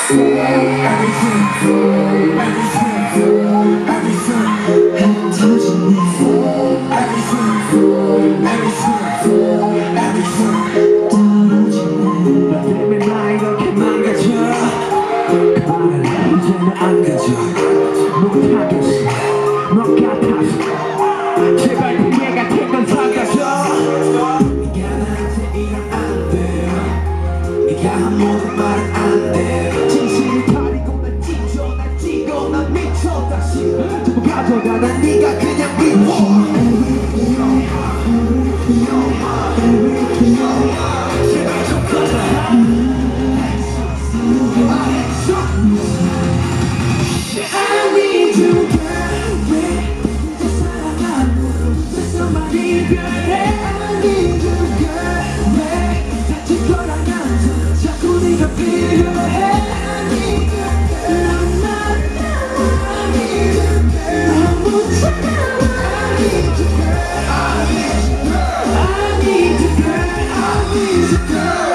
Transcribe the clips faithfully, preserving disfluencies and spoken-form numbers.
제발 그게 같은 건 사라져. 네가 나한테 이러면 안 돼. 네가 아무도 말은 안 돼. 진실을 가리고 난 찢어 난 찌고 난 미쳐. 다시 전부 가져가 난 네가 그냥 미워. 제발 좀 꺼져. I need you girl. I need you girl. 왜 다칠 거라면서 자꾸 네가 필요해. I need you girl. I need you girl. 너무 차가워. I need you girl. I need you girl. I need you girl. I need you girl.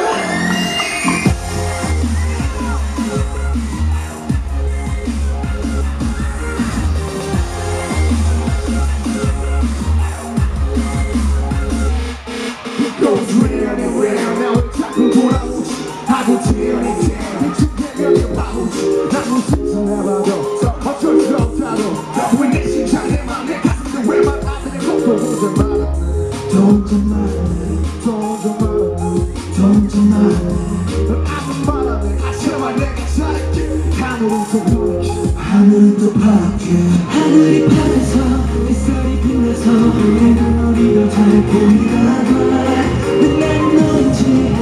하고 태연이 돼 대충되면 바보지 난 무슨 짓을 해봐도 어쩔 수 없다도 왜 내 심장 내 맘 내 가슴도 왜 말 안 되는 것도 혼자 말았네 또 혼자 말았네 또 혼자 말았네 또 혼자 말았네 넌 아무 말 안 해 아 제발 내가 잘할게 하늘은 또 파랗게 하늘은 또 파랗게 하늘이 파래서 햇살이 빛나서 내 눈물이 더 잘 보이더라도 난 너인지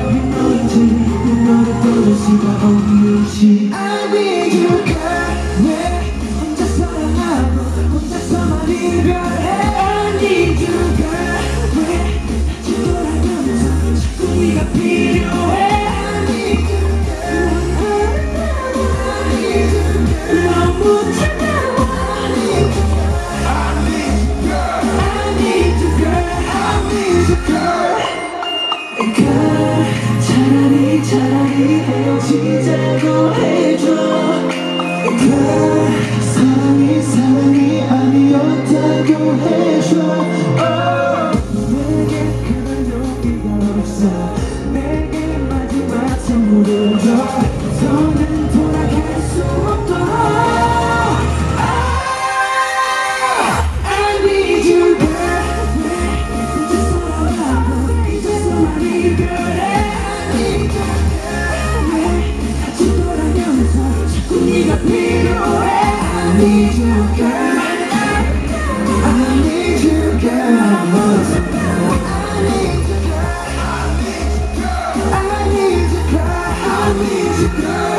너를 떠날 수가 없는지 I need you girl. 왜 혼자 사랑하고 혼자서만 이별해. I need you girl. 왜 다시 돌아가면서 자꾸 네가 필요해. I need you girl. I need you girl. 너무 차가워. I need you girl. I need you girl. I need you girl. girl. 차라리 차라리 헤어지자고 해줘. Girl, 사랑이 사랑이 아니었다고 해줘. oh. 내게 그런 용기가 없어. 내게 마지막 선물을 줘. 더는 돌아갈 수 없도록. I need you girl. 왜 이제 사랑하고 이제서만 이별해. 네가 필요해. I need you girl. I need you girl. I need you girl. I need you girl. I need you girl.